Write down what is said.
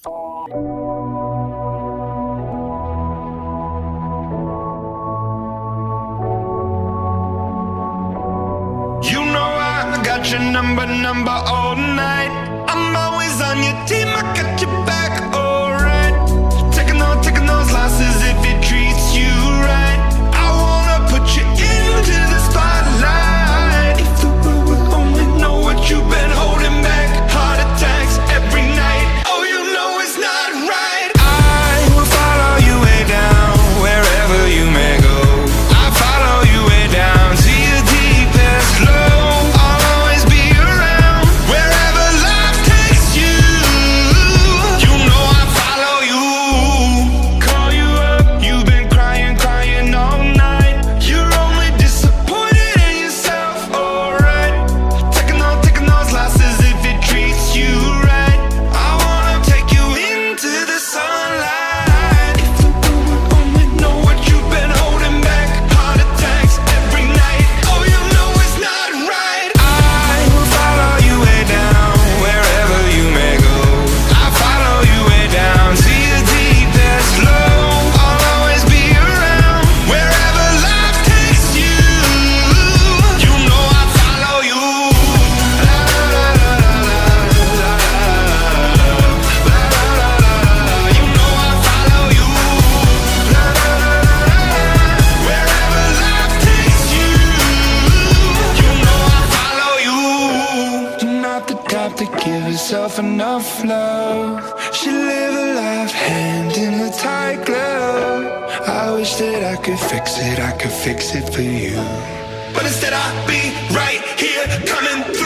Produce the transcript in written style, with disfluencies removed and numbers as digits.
You know I got your number all night. I'm always on your team, I got your back, alright. Taking those losses if it treats you right. I wanna put you into the spotlight. If the world would only know what you've been holding back. Heart attacks every night, oh you know it's not right. I will follow you way down, wherever you may go. I follow you way down to your deepest low. I'll always be around, wherever life takes you. You know I follow you. Call you up, you've been crying all night. You're only disappointed in yourself, alright. Taking those losses if it treats you right. I wanna take you into the sunlight. If the world would only know what you've been holding back. Heart attacks every night, oh you know it's not right. I will follow you way down, wherever you may go. I follow you way down to your deepest low. I'll always be around, wherever life takes you. You know I follow you. La la la la la la la. You know I follow you. La la la la la. Wherever life takes you. You know I follow you. You're not the type to give yourself enough love. She live a life hand in a tight glove. I wish that I could fix it for you. But instead I'll be right here coming through.